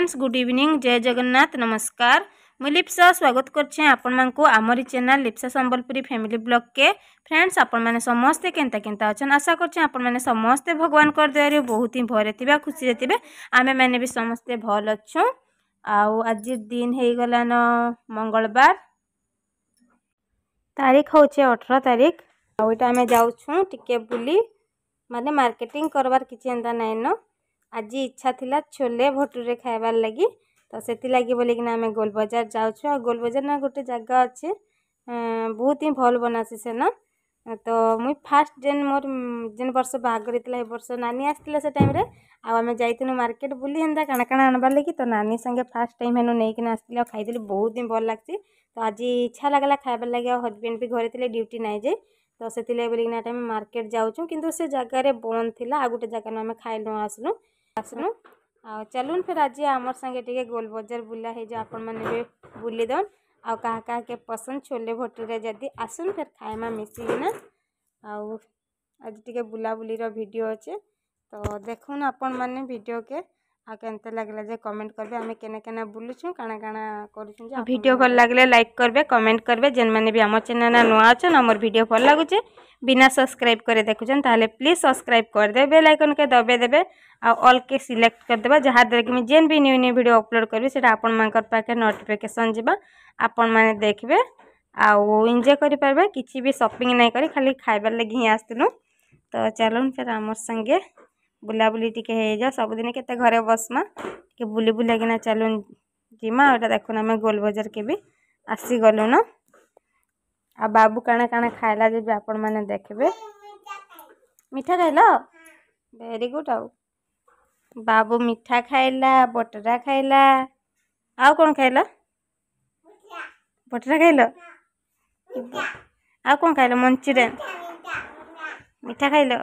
Friends good evening जय जगन्नाथ नमस्कार मुझे लिप्सा स्वागत करछे आपण मानकु आमरी channel Lipsa Sambalpuri family blog के फ्रेंड्स आपण माने समस्ते केंता केंता अछन आशा करछे आपण माने समस्ते भगवान कर दयारे बहुत ही भरे थिबा खुशी रे थिबे आमे माने भी समस्ते भल अछु आउ आज दिन हे गला न मंगलवार तारीख होचे 18 तारीख आउ एटा आमे जाउछु टिके बुली माने मार्केटिंग करवार किछि एंदा नै न आज इच्छा थिला छोले भटूरे खाइबार लगी तो से लगी बोलिकिना आम गोल बाजार जाऊँ आ गोल बाजार ना गोटे जगह अच्छे बहुत ही भल बनासी से ना तो मुई फास्ट जेन मोर जेन वर्ष बाहागर होता वर्ष नानी आसला से टाइम आम जाइनु मार्केट बुली हेन्ता काଣା काଣା आनबार लगी तो नानी संगे फास्ट टाइम हेनु नहीं आसती खाई बहुत ही भल लगती तो आज इच्छा लगला खाइबार लगी हजबैंड भी घरे थे ड्यूटी नाई जाए तो से बोलिकिना टाइम मार्केट जाऊँ किंतु से जगार बंद थी आ गोटे जगह आम खाइलु आसलु आ चलून फिर आज आमर संगे टिके गोल बाजार बुला है जो आपण मैंने भी बुली दन आ कहा कहा के पसंद छोले भटूरे जदि आसुन फिर खाएमा मिसिकिना आउ आज टिके बुलाबुली रो वीडियो अच्छे तो देखुन आपण मैंने वीडियो के आ केनते लागला जे कमेंट करबे आमे केने केने बुलुछु काना काना करूछु जे वीडियो भल लागले लाइक करबे कमेंट करबे जेन माने भी हमर चैनल ना नुआ अछन हमर वीडियो भल लागुचे बिना सब्सक्राइब करे देखुछन ताले प्लीज सब्सक्राइब कर दे बेल आइकन के दबे देबे आ ऑल के सिलेक्ट कर देबा जहा दरे कि जेन भी न्यू न्यू वीडियो अपलोड करबी सेटा आपण मानकर पाके नोटिफिकेशन जिबा आपण माने देखबे आ एंजॉय करि परबे किछि भी शॉपिंग नै करी खाली खाइबार लगी ही आस्तनु तो चलून फिर हमर संगे बुलाबुली टिके हे जा सबदिन केते घरे बसमा के बुली बुलागिना चलून जिमा ओटा देखुन आमे गोल बाजार के भी आसी गलु न आ बाबू काना काना खाइला जे आपण माने देखबे मीठा खाइला वेरी गुड आउ बाबू मीठा खाइला बटरा खाइला आउ कौन खाइला बटरा खाइला आउ कौन खाइला मंचूरियन मीठा खाइला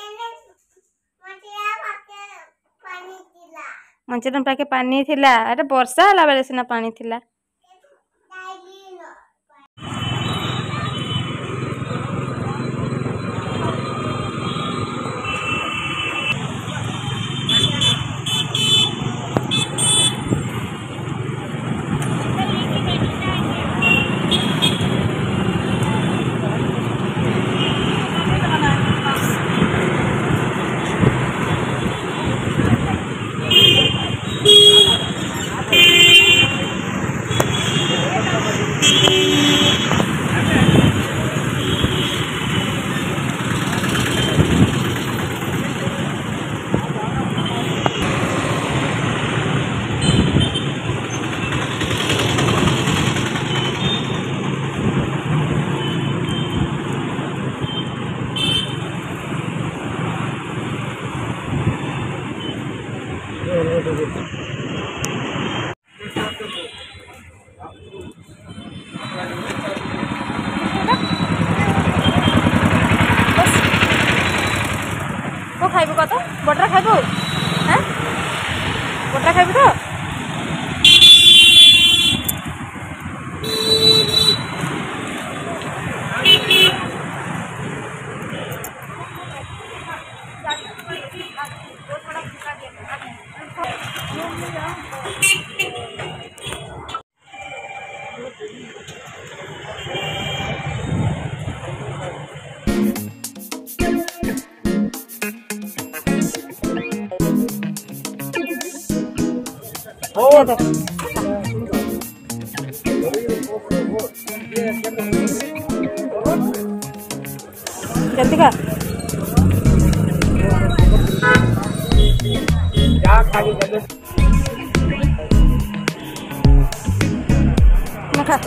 मंचूरियन पाके पानी थिला अरे वर्षा हला बेले सिना पानी थिला खाइबो कत बटरा खाइबो हैं बटरा खाइबो तो जल्दी का खा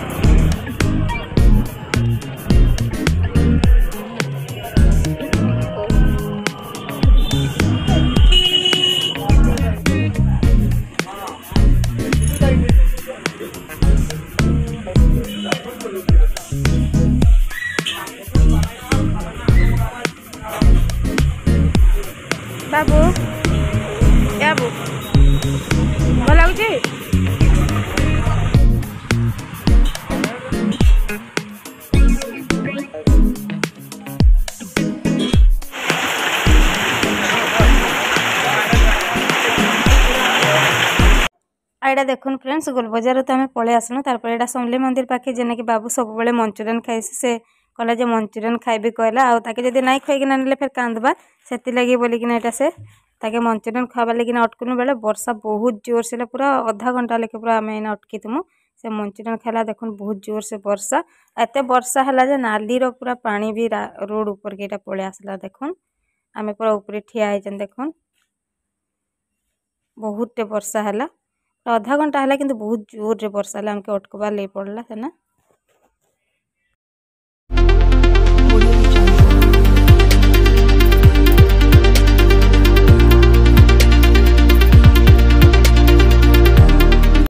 बाबू क्या बाबू भल लगुच एटा देखुन फ्रेंड्स गोल बजार तो आम पलि आसलु तारपर एटा समलेई मंदिर पाखे जेने कि बाबू सब बेले मंचुरियन खाइसी से कहला जे मंचुरियन खाइबी कहला आ ताके जदि नाइ खुआइकिना नेले फेर कांदबा सेति लगी बोलिकिना एटा से ताके मंचुरियन खावा लगिना अटकुनु बेले वर्षा बहुत जोर से पूरा आधा घंटा लेके पूरा आम एना अटकीतमु से मंचुरियन खाला देखुन बहुत जोर से वर्षा एते वर्षा हला जे नाली रो पूरा पानी भी रोड ऊपर के एटा पळे आसला देखुन आमे पूरा ऊपर ठिया आइजन देखुन बहुत टे वर्षा हला आधा घंटा हला किंतु बहुत जोर रे वर्षा हला हमके अटकबार ले पड़ला है ना।